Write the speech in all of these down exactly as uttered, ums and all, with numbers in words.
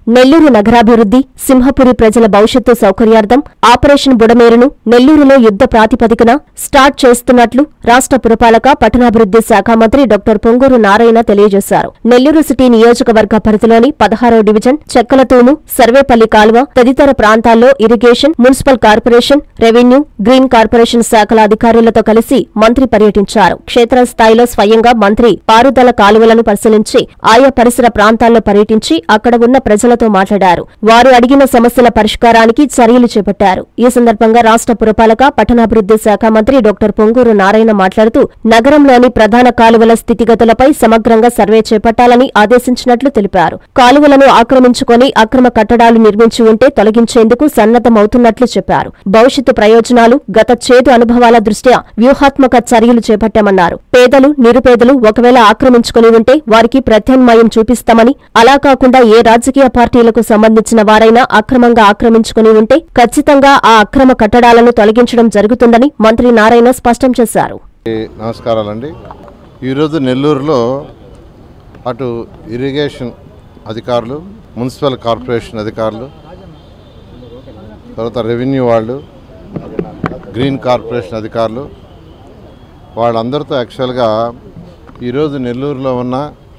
నెల్లూరు నగరాభివృద్ధి, సింహపురి ప్రజల భవిష్యత్తు సౌకర్యార్థం ఆపరేషన్ బుడమేరును నెల్లూరులో యుద్ధ ప్రాతిపదికన స్టార్ట్ చేస్తున్నట్లు రాష్ట్ర పురపాలక పట్టణాభివృద్ధి శాఖ మంత్రి డాక్టర్ పొంగూరు నారాయణ తెలియజేశారు. నెల్లూరు సిటీ నియోజకవర్గ పరిధిలోని పదహారో డివిజన్, చెక్కలతూము, సర్వేపల్లి కాలువ తదితర ప్రాంతాల్లో irrigation, municipal corporation, revenue, green corporation శాఖల అధికారులతో కలిసి మంత్రి పర్యటించారు. క్షేత్రస్థాయిలో స్వయంగా మంత్రి పారుదల కాలువలను పరిశీలించి ఆయా పరిసర ప్రాంతాల్లో పర్యటించి అక్కడ ఉన్న ప్రజలతో మాట్లాడారు. వారు అడిగిన సమస్యల పరిష్కారానికి చర్యలు చేపట్టారు. ఈ సందర్భంగా రాష్ట్ర పురపాలక పట్టణాభివృద్ధి శాఖ మంత్రి డాక్టర్ పొంగూరు నారాయణ మాట్లాడుతూ నగరంలోని ప్రధాన కాలువల స్థితిగతులపై సమగ్రంగా సర్వే చేపట్టాలని ఆదేశించినట్లు తెలిపారు. కాలువలను ఆక్రమించుకొని అక్రమ కట్టడాలు నిర్మించి ఉంటే తొలగించేందుకు సన్నద్దమవుతున్నట్లు చెప్పారు. భవిష్యత్తు ప్రయోజనాలు, గత చేదు అనుభవాల దృష్ట్యా వ్యూహాత్మక చర్యలు చేపట్టామన్నారు. పేదలు, నిరుపేదలు ఒకవేళ ఆక్రమించుకుని ఉంటే వారికి ప్రత్యామ్నాయం చూపిస్తామని, అలా కాకుండా ఏ రాజకీయ పార్టీలకు సంబంధించిన వారైనా అక్రమంగా ఆక్రమించుకుని ఉంటే ఖచ్చితంగా ఆ అక్రమ కట్టడాలను తొలగించడం జరుగుతుందని మంత్రి నారాయణ స్పష్టం చేశారు. నమస్కారాలండి. ఈరోజు నెల్లూరులో అటు ఇరిగేషన్ అధికారులు, మున్సిపల్ కార్పొరేషన్ అధికారులు, తర్వాత రెవెన్యూ వాళ్ళు, గ్రీన్ కార్పొరేషన్ అధికారులు వాళ్ళందరితో యాక్చువల్గా ఈరోజు నెల్లూరులో ఉన్న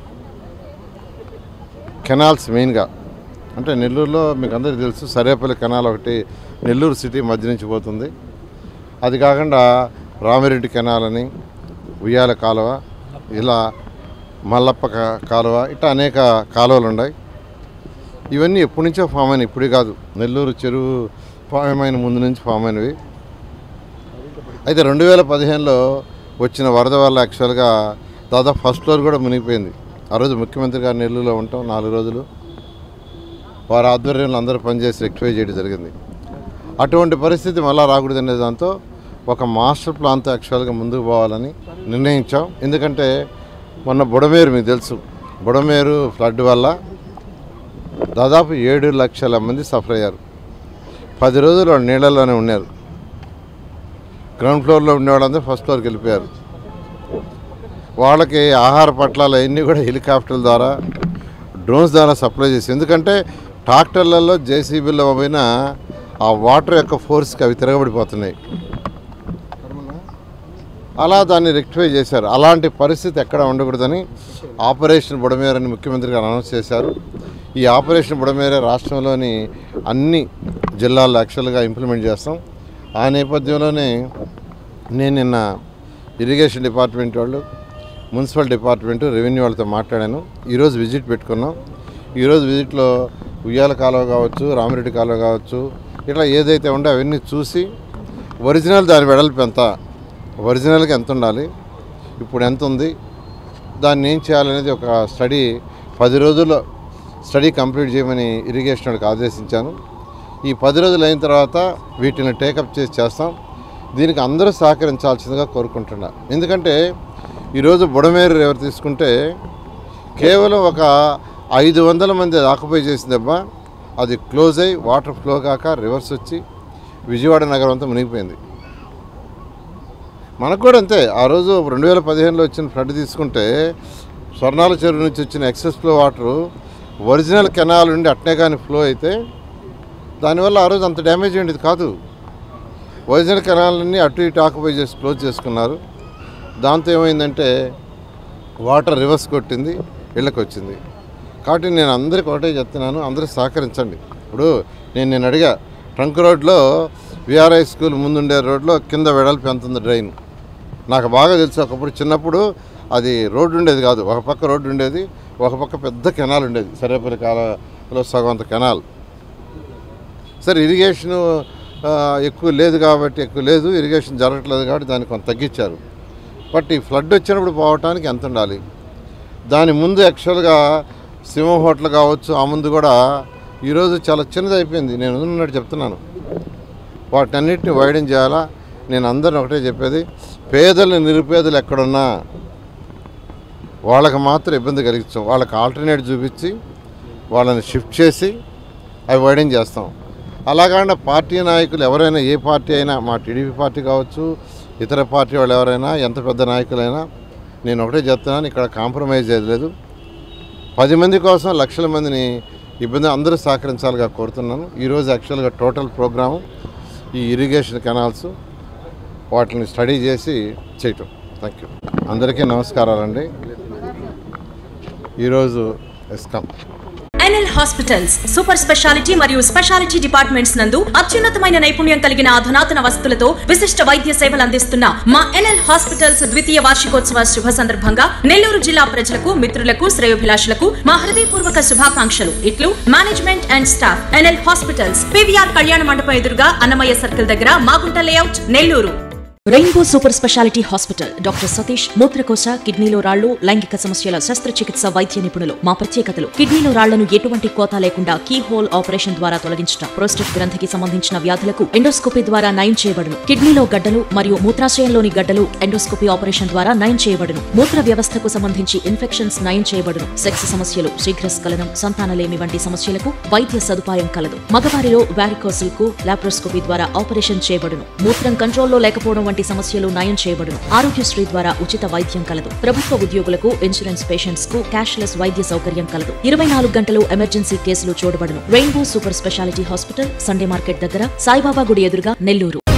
కెనాల్స్ మెయిన్గా, అంటే నెల్లూరులో మీకు అందరికీ తెలుసు సర్వేపల్లి కెనాల్ ఒకటి నెల్లూరు సిటీ మధ్య నుంచి పోతుంది. అది కాకుండా రామిరెడ్డి కెనాల్ అని, ఉయ్యాల కాలువ, ఇలా మల్లప్ప కాలువ, ఇట్లా అనేక కాలువలు ఉన్నాయి. ఇవన్నీ ఎప్పటి నుంచో ఫామ్ అయినాయి, ఇప్పుడే కాదు. నెల్లూరు చెరువు ఫామ్ అయిన ముందు నుంచి ఫామ్ అయినవి. అయితే రెండు వేల పదిహేనులో వచ్చిన వరద వల్ల యాక్చువల్గా దాదాపు ఫస్ట్ ఫ్లోర్ కూడా మునిగిపోయింది. ఆ రోజు ముఖ్యమంత్రి గారు నెల్లూరులో ఉంటాం నాలుగు రోజులు. వారి ఆధ్వర్యంలో అందరూ పనిచేసి రెక్టిఫై చేయడం జరిగింది. అటువంటి పరిస్థితి మళ్ళీ రాకూడదనే దాంతో ఒక మాస్టర్ ప్లాన్తో యాక్చువల్గా ముందుకు పోవాలని నిర్ణయించాం. ఎందుకంటే మొన్న బుడమేరు మీకు తెలుసు, బుడమేరు ఫ్లడ్ వల్ల దాదాపు ఏడు లక్షల మంది సఫర్ అయ్యారు. పది రోజులు వాళ్ళు నీళ్ళల్లోనే ఉన్నారు. గ్రౌండ్ ఫ్లోర్లో ఉండేవాళ్ళందరూ ఫస్ట్ ఫ్లోర్కి వెళ్ళిపోయారు. వాళ్ళకి ఆహార పట్లాలు అవన్నీ కూడా హెలికాప్టర్ల ద్వారా, డ్రోన్స్ ద్వారా సప్లై చేసి, ఎందుకంటే ట్రాక్టర్లలో జేసీబీలో పోయిన ఆ వాటర్ యొక్క ఫోర్స్కి అవి తిరగబడిపోతున్నాయి. అలా దాన్ని రెక్టిఫై చేశారు. అలాంటి పరిస్థితి ఎక్కడ ఉండకూడదని ఆపరేషన్ బుడమేరు అని ముఖ్యమంత్రి గారు అనౌన్స్ చేశారు. ఈ ఆపరేషన్ బుడమేరే రాష్ట్రంలోని అన్ని జిల్లాల్లో యాక్చువల్గా ఇంప్లిమెంట్ చేస్తాం. ఆ నేపథ్యంలోనే నేను నిన్న ఇరిగేషన్ డిపార్ట్మెంట్ వాళ్ళు, మున్సిపల్ డిపార్ట్మెంటు, రెవెన్యూ వాళ్ళతో మాట్లాడాను. ఈరోజు విజిట్ పెట్టుకున్నాం. ఈరోజు విజిట్లో ఉయ్యాల కాలువ కావచ్చు, రామిరెడ్డి కాలువ కావచ్చు, ఇట్లా ఏదైతే ఉందో అవన్నీ చూసి ఒరిజినల్ దాని వెడల్పు ఎంత, ఒరిజినల్గా ఎంత ఉండాలి, ఇప్పుడు ఎంత ఉంది, దాన్ని ఏం చేయాలనేది ఒక స్టడీ పది రోజుల్లో స్టడీ కంప్లీట్ చేయమని ఇరిగేషన్ వాళ్ళకి ఆదేశించాను. ఈ పది రోజులు అయిన తర్వాత వీటిని టేకప్ చేసి చేస్తాం. దీనికి అందరూ సహకరించాల్సిందిగా కోరుకుంటున్నా. ఎందుకంటే ఈరోజు బుడమేరు ఎవరు తీసుకుంటే కేవలం ఒక ఐదు వందల మంది ఆక్యుపై చేసిందబ్బా, అది క్లోజ్ అయ్యి వాటర్ ఫ్లో కాక రివర్స్ వచ్చి విజయవాడ నగరం అంతా మునిగిపోయింది. మనకు కూడా అంతే. ఆ రోజు రెండు వేల పదిహేనులో వచ్చిన ఫ్లడ్ తీసుకుంటే స్వర్ణాల చెరువు నుంచి వచ్చిన excess flow water original canal నుండి అట్నే కానీ ఫ్లో అయితే దానివల్ల ఆ రోజు అంత డ్యామేజ్ అయ్యేది కాదు. ఒరిజినల్ కెనాల్ని అటు ఇటు ఆక్యుపై చేసి క్లోజ్ చేసుకున్నారు. దాంతో ఏమైందంటే వాటర్ రివర్స్ కొట్టింది, ఇళ్ళకి వచ్చింది. కాబట్టి నేను అందరికీ ఒకటే చెప్తున్నాను, అందరూ సహకరించండి. ఇప్పుడు నేను నేను అడిగా, ట్రంక్ రోడ్లో విఆర్ఐ స్కూల్ ముందుండే రోడ్లో కింద వెడల్పు ఎంత ఉంది డ్రైన్, నాకు బాగా తెలుసు. ఒకప్పుడు చిన్నప్పుడు అది రోడ్డు ఉండేది కాదు, ఒక పక్క రోడ్డు ఉండేది, ఒక పక్క పెద్ద కెనాల్ ఉండేది. సర్వేపల్లి కాలంలో సగం అంత కెనాల్. సరే ఇరిగేషను ఎక్కువ లేదు కాబట్టి, ఎక్కువ లేదు ఇరిగేషన్ జరగట్లేదు కాబట్టి దాన్ని కొంత తగ్గించారు. బట్ ఈ ఫ్లడ్ వచ్చినప్పుడు పోవటానికి ఎంత ఉండాలి, దాని ముందు యాక్చువల్గా సింహం హోటల్ కావచ్చు, ఆ ముందు కూడా ఈరోజు చాలా చిన్నది అయిపోయింది. నేను ఉన్నట్టు చెప్తున్నాను, వాటిని అన్నింటినీ వైడెన్ చేయాలా. నేను అందరిని ఒకటే చెప్పేది, పేదలు నిరుపేదలు ఎక్కడున్నా వాళ్ళకి మాత్రం ఇబ్బంది కలిగించాం. వాళ్ళకి ఆల్టర్నేట్ చూపించి వాళ్ళని షిఫ్ట్ చేసి అవి వైడెన్ చేస్తాం. అలాగంటే పార్టీ నాయకులు ఎవరైనా, ఏ పార్టీ అయినా, మా టీడీపీ పార్టీ కావచ్చు, ఇతర పార్టీ వాళ్ళు ఎవరైనా, ఎంత పెద్ద నాయకులైనా, నేను ఒకటే చెప్తున్నాను, ఇక్కడ కాంప్రమైజ్ అయ్యేది లేదు. పది మంది కోసం లక్షల మందిని ఇబ్బంది అందరూ సహకరించాలిగా కోరుతున్నాను. ఈరోజు యాక్చువల్గా టోటల్ ప్రోగ్రాము ఈ ఇరిగేషన్ కెనాల్స్ వాటిని స్టడీ చేసి చేయటం. Thank you. అందరికీ నమస్కారాలండి. ఈరోజు ఎస్కాం ఎన్ఎల్ హాస్పిటల్స్ సూపర్ స్పెషాలిటీ మరియు స్పెషాలిటీ డిపార్ట్మెంట్స్ నందు అత్యున్నతమైన నైపుణ్యం కలిగిన అధునాతన వసతులతో విశిష్ట వైద్య సేవలు అందిస్తున్న మా ఎన్ఎల్ హాస్పిటల్స్ ద్వితీయ వార్షికోత్సవ శుభ సందర్భంగా నెల్లూరు జిల్లా ప్రజలకు, మిత్రులకు, శ్రేయోభిలాషులకు మా హృదయపూర్వక శుభాకాంక్షలు. ఇట్లు management and staff. NL hospitals, PVR కళ్యాణ మండపం ఎదురుగా, అన్నమయ్య సర్కిల్ దగ్గర, Magunta layout, Nellore. Rainbow super speciality hospital. Doctor Satish, మూత్రకోశ, కిడ్నీలో రాళ్లు, లైంగిక సమస్యల శస్త్రచికిత్స వైద్య నిపుణులు. మా ప్రత్యేకతలు: కిడ్నీలో రాళ్లను ఎటువంటి కోత లేకుండా కీ హోల్ ఆపరేషన్ ద్వారా తొలగించడం, ప్రోస్టేట్ గ్రంథికి సంబంధించిన వ్యాధులకు ఎండోస్కోపీ ద్వారా నయం చేయబడును. కిడ్నీలో గడ్డలు మరియు మూత్రాశయంలోని గడ్డలు ఎండోస్కోపీ ఆపరేషన్ ద్వారా నయం చేయబడును. మూత్ర వ్యవస్థకు సంబంధించి ఇన్ఫెక్షన్స్ నయం చేయబడును. సెక్స్ సమస్యలు, శీఘ్రస్ఖలనం, సంతానలేమి వంటి సమస్యలకు వైద్య సదుపాయం కలదు. మగవారిలో వారికోసిల్ కు లాప్రోస్కోపీ ద్వారా ఆపరేషన్ చేయబడును. మూత్రం కంట్రోల్లో లేకపోవడం వంటి సమస్యలు నయం చేయబడును. ఆరోగ్యశ్రీ ద్వారా ఉచిత వైద్యం కలదు. ప్రభుత్వ ఉద్యోగులకు, ఇన్సూరెన్స్ పేషెంట్స్ కు క్యాష్లెస్ వైద్య సౌకర్యం కలదు. ఇరవై నాలుగు గంటలు ఎమర్జెన్సీ కేసులు చూడబడును. Rainbow super speciality hospital, Sunday market దగ్గర, సాయిబాబా గుడి ఎదురుగా, నెల్లూరు.